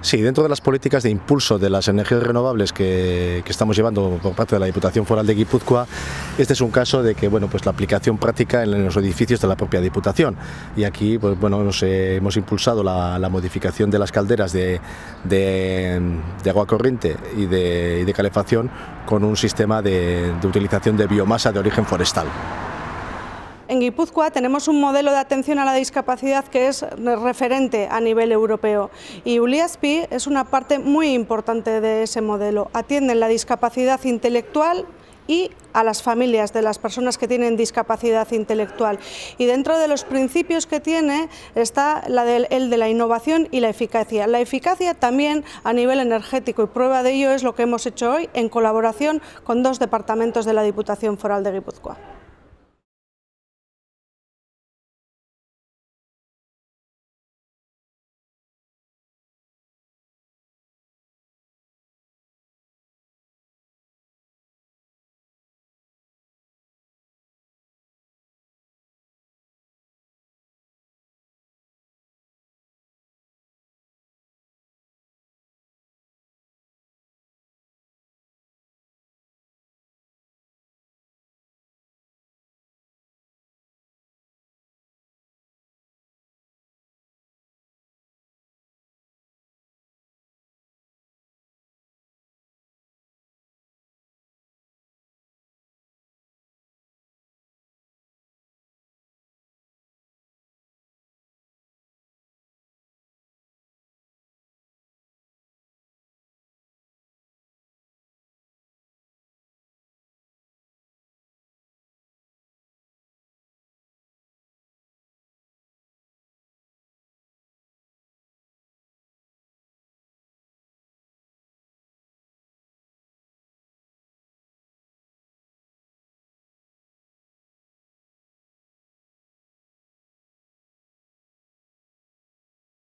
Sí, dentro de las políticas de impulso de las energías renovables que estamos llevando por parte de la Diputación Foral de Guipúzcoa, este es un caso de que la aplicación práctica en los edificios de la propia Diputación. Y aquí hemos impulsado la modificación de las calderas de agua corriente y de calefacción con un sistema de utilización de biomasa de origen forestal. En Guipúzcoa tenemos un modelo de atención a la discapacidad que es referente a nivel europeo y Uliaspi es una parte muy importante de ese modelo. Atienden la discapacidad intelectual y a las familias de las personas que tienen discapacidad intelectual. Y dentro de los principios que tiene está el de la innovación y la eficacia. La eficacia también a nivel energético, y prueba de ello es lo que hemos hecho hoy en colaboración con 2 departamentos de la Diputación Foral de Guipúzcoa.